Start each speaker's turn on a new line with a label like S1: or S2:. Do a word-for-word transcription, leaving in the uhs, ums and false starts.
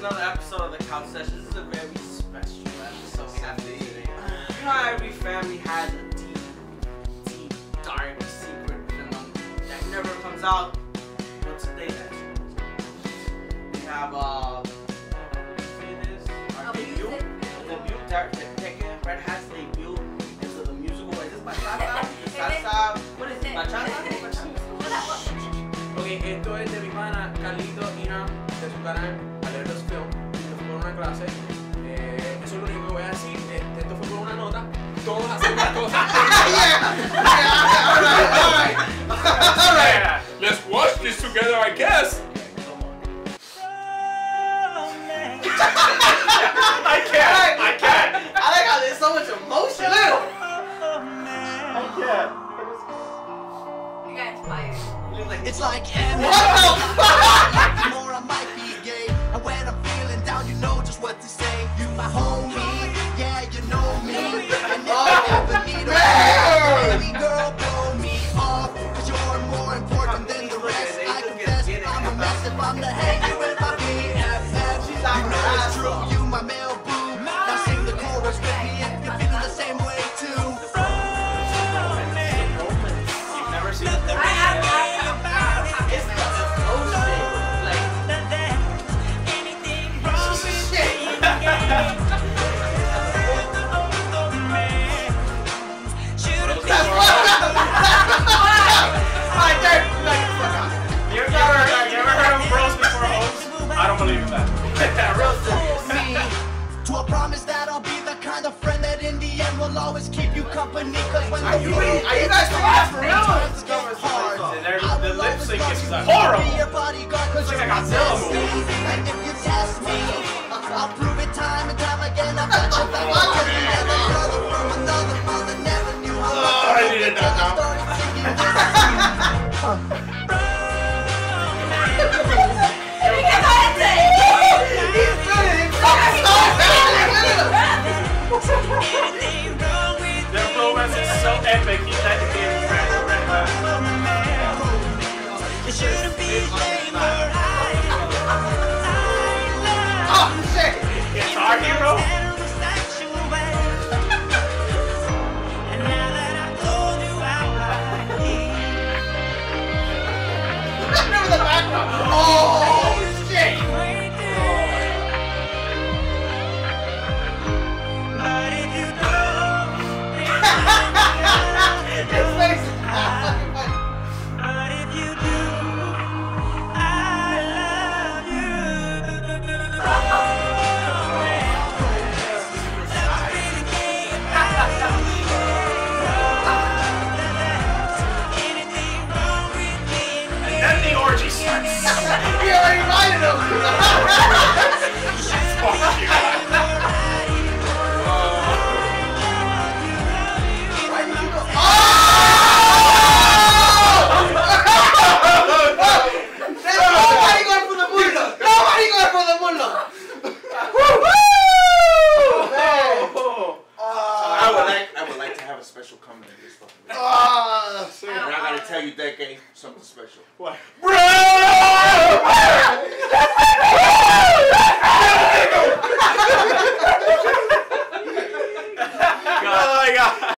S1: another episode of the Couch Sessions. This is a very special episode we have today. You know how every family has a deep, deep, dark secret within them that never comes out? But today that's we have uh it is our debut. Debut that taking Red Hat's debut into the musical. Is this bachata? Salsa? What is it? Bachata?
S2: Ok, esto es de mi pana Carlito Ina, de su canal Alertos Film. Esto fue por una clase. Eh, eso es lo único que voy a decir. Este, esto fue por una nota. Todos hacemos cosas.
S1: Yeah! Yeah! Alright, alright! Alright!
S2: Let's watch this together, I guess. I can't! I can't!
S1: I like how there's so much emotion.
S2: I can't.
S3: You got inspired.
S4: It's like
S1: What the fuck?
S4: more I might be gay. And when I'm feeling down, you know just what to say. You my homie, yeah, you know me. And if I ever need a friend, baby girl, blow me off. Cause you're more important than the rest. I confess I'm a mess if I'm the head, you and my B F F. You know it's true, you my male boo. Now sing the chorus with me if you're feeling the same way too.
S1: You've never seen it.
S3: I have.
S1: It's the emotion.
S2: You ever, you ever heard of bros before hoes? I don't believe in that.
S1: Real serious.
S4: To a promise that I'll be the kind of friend that in the end will always keep you company. Cause when
S1: Are
S4: the
S1: you,
S4: road
S1: are you guys serious for real?
S4: times get hard,
S2: The lip sync is
S4: be
S2: horrible.
S4: your bodyguard cause
S2: It's
S4: you're
S2: like a
S4: my
S2: Godzilla
S4: bestie.
S2: movie.
S4: And if you test me, I'll prove it time and time again. I've got your back. Cause you never brother from another mother never knew how much
S2: Oh, I needed that now.
S4: started singing this song.
S2: Their romance is so epic, he had to be a friend of Red Hat.
S4: You shouldn't be ashamed, but
S1: Oh, shit!
S2: Guitar Hero?
S1: Remember the background? Oh, shit! His face is not fucking funny.
S2: Then the orgy starts.
S1: You already reminded him.
S2: Fuck you.
S1: Why did you go? Oh! There's nobody going for the mullo. Nobody going for the mullo. Woo! Man.
S5: I would like I would like to have a special comment in this fucking video.
S1: Ah,
S5: And I gotta tell you that game something special.
S2: What?
S1: oh my god.